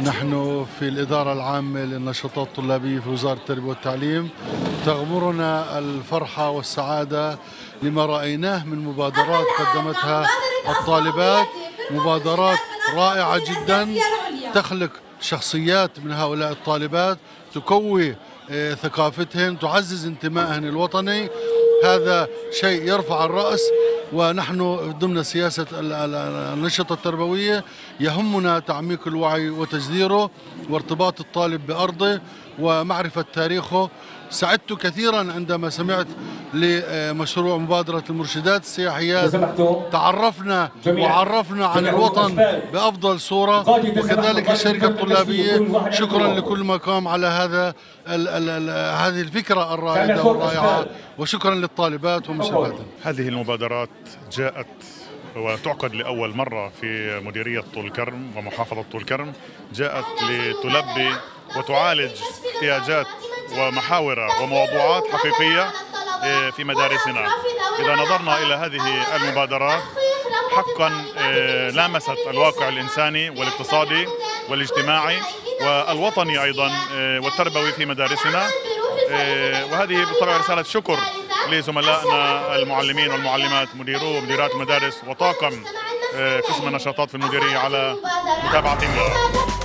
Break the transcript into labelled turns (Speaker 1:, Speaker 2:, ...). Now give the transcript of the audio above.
Speaker 1: نحن في الإدارة العامة للنشاطات الطلابية في وزارة التربية والتعليم تغمرنا الفرحة والسعادة لما رأيناه من مبادرات قدمتها الطالبات، مبادرات رائعة جدا تخلق شخصيات من هؤلاء الطالبات، تقوي ثقافتهن، تعزز انتمائهن الوطني. هذا شيء يرفع الرأس، ونحن ضمن سياسة النشطة التربوية يهمنا تعميق الوعي وتجذيره وارتباط الطالب بأرضه ومعرفة تاريخه. سعدت كثيرا عندما سمعت لمشروع مبادرة المرشدات السياحيات، تعرفنا وعرفنا عن الوطن بأفضل صورة، وكذلك الشركة الطلابية. شكرا لكل ما قام على هذه الفكرة الرائدة والرائعة، وشكرا للطالبات ومشرفاتهم.
Speaker 2: هذه المبادرات جاءت وتعقد لأول مرة في مديرية طول كرم ومحافظة طول كرم، جاءت لتلبي وتعالج احتياجات ومحاور وموضوعات حقيقية في مدارسنا. إذا نظرنا إلى هذه المبادرات حقا لامست الواقع الإنساني والاقتصادي والاجتماعي والوطني أيضا والتربوي في مدارسنا، وهذه بالطبع رسالة شكر لزملائنا المعلمين والمعلمات، مديرو ومديرات المدارس وطاقم قسم النشاطات في المديرية على متابعتهم.